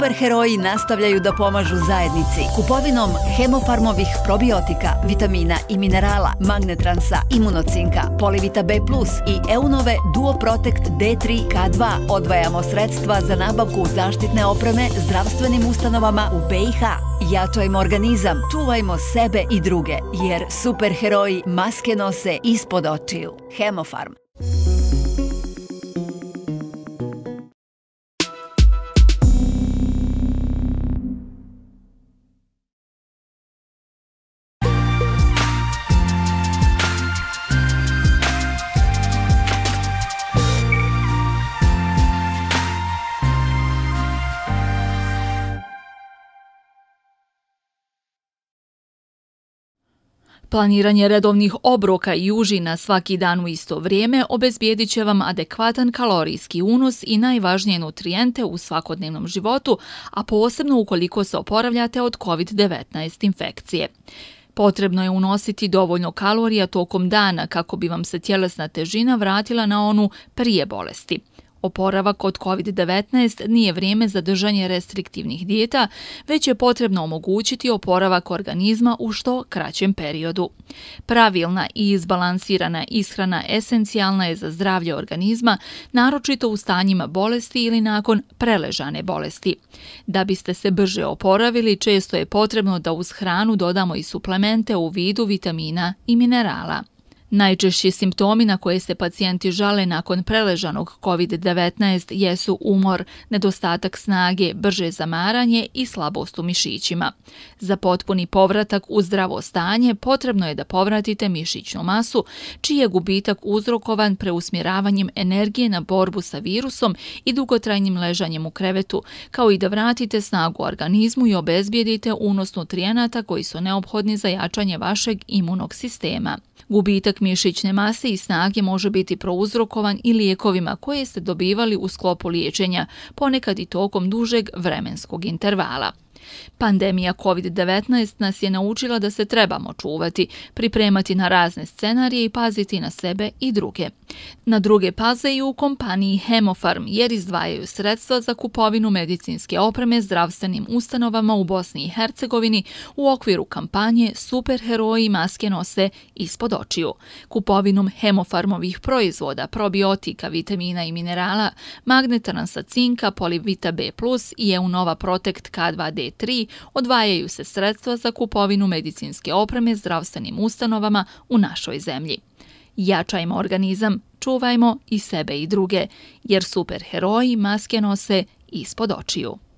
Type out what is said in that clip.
Superheroji nastavljaju da pomažu zajednici. Kupovinom Hemofarmovih probiotika, vitamina i minerala, Magnetransa, Imunocinka, Polivita B+, i Eunove Duoprotect D3K2 odvajamo sredstva za nabavku zaštitne opreme zdravstvenim ustanovama u BiH. Jačajmo organizam, čuvajmo sebe i druge, jer superheroji maske nose ispod očiju. Hemofarm. Planiranje redovnih obroka i užina svaki dan u isto vrijeme obezbijedit će vam adekvatan kalorijski unos i najvažnije nutrijente u svakodnevnom životu, a posebno ukoliko se oporavljate od COVID-19 infekcije. Potrebno je unositi dovoljno kalorija tokom dana kako bi vam se tjelesna težina vratila na onu prije bolesti. Oporavak od COVID-19 nije vrijeme za držanje restriktivnih dijeta, već je potrebno omogućiti oporavak organizma u što kraćem periodu. Pravilna i izbalansirana ishrana esencijalna je za zdravlje organizma, naročito u stanjima bolesti ili nakon preležane bolesti. Da biste se brže oporavili, često je potrebno da uz hranu dodamo i suplemente u vidu vitamina i minerala. Najčešći simptomi na koje se pacijenti žale nakon preležanog COVID-19 jesu umor, nedostatak snage, brže zamaranje i slabost u mišićima. Za potpuni povratak u zdravo stanje potrebno je da povratite mišićnu masu, čiji je gubitak uzrokovan preusmjeravanjem energije na borbu sa virusom i dugotrajnim ležanjem u krevetu, kao i da vratite snagu organizmu i obezbijedite unos nutrijenata koji su neophodni za jačanje vašeg imunog sistema. Gubitak mišićne mase i snage može biti prouzrokovan i lijekovima koje ste dobivali u sklopu liječenja, ponekad i tokom dužeg vremenskog intervala. Pandemija COVID-19 nas je naučila da se trebamo čuvati, pripremati na razne scenarije i paziti na sebe i druge. Na druge paze i u kompaniji Hemofarm, jer izdvajaju sredstva za kupovinu medicinske opreme zdravstvenim ustanovama u Bosni i Hercegovini u okviru kampanje Superheroji maske nose ispod očiju. Kupovinom Hemofarmovih proizvoda, probiotika, vitamina i minerala, Magnetransa, Cinka, Polivita B+, i Eunova Protect K2D3 odvajaju se sredstva za kupovinu medicinske opreme zdravstvenim ustanovama u našoj zemlji. Jačajmo organizam, čuvajmo i sebe i druge, jer superheroji maske nose ispod očiju.